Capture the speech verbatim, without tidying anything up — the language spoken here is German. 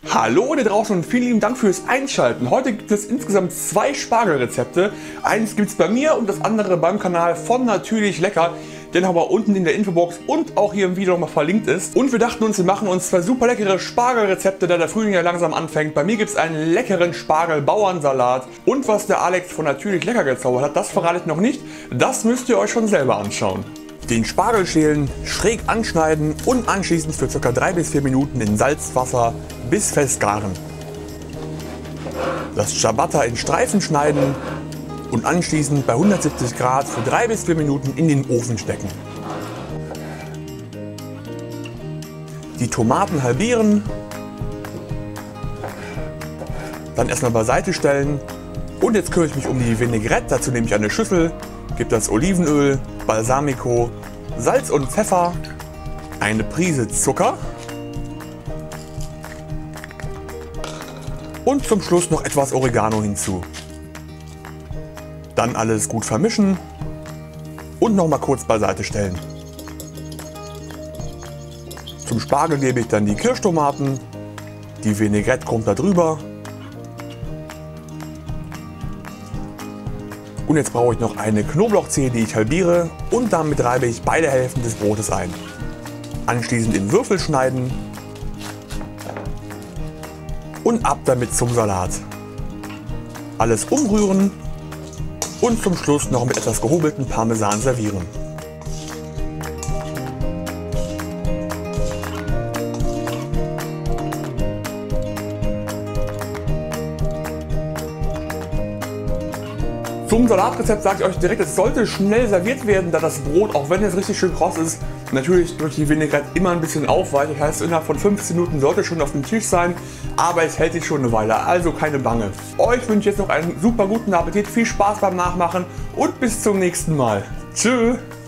Hallo ihr draußen und vielen lieben Dank fürs Einschalten. Heute gibt es insgesamt zwei Spargelrezepte. Eins gibt es bei mir und das andere beim Kanal von Natürlich Lecker, den aber unten in der Infobox und auch hier im Video nochmal verlinkt ist. Und wir dachten uns, wir machen uns zwei super leckere Spargelrezepte, da der Frühling ja langsam anfängt. Bei mir gibt es einen leckeren Spargel-Bauernsalat. Und was der Alex von Natürlich Lecker gezaubert hat, das verrate ich noch nicht. Das müsst ihr euch schon selber anschauen. Den Spargel schälen, schräg anschneiden und anschließend für ca. drei bis vier Minuten in Salzwasser bis fest garen. Das Ciabatta in Streifen schneiden und anschließend bei hundertsiebzig Grad für drei bis vier Minuten in den Ofen stecken. Die Tomaten halbieren, dann erstmal beiseite stellen und jetzt kümmere ich mich um die Vinaigrette. Dazu nehme ich eine Schüssel, gebe das Olivenöl, Balsamico, Salz und Pfeffer, eine Prise Zucker und zum Schluss noch etwas Oregano hinzu. Dann alles gut vermischen und noch mal kurz beiseite stellen. Zum Spargel gebe ich dann die Kirschtomaten, die Vinaigrette kommt da drüber. Und jetzt brauche ich noch eine Knoblauchzehe, die ich halbiere, und damit reibe ich beide Hälften des Brotes ein. Anschließend in Würfel schneiden und ab damit zum Salat. Alles umrühren und zum Schluss noch mit etwas gehobelten Parmesan servieren. Zum Salatrezept sage ich euch direkt, es sollte schnell serviert werden, da das Brot, auch wenn es richtig schön kross ist, natürlich durch die Vinaigrette immer ein bisschen aufweicht. Das heißt, innerhalb von fünfzehn Minuten sollte es schon auf dem Tisch sein, aber es hält sich schon eine Weile, also keine Bange. Euch wünsche ich jetzt noch einen super guten Appetit, viel Spaß beim Nachmachen und bis zum nächsten Mal. Tschüss!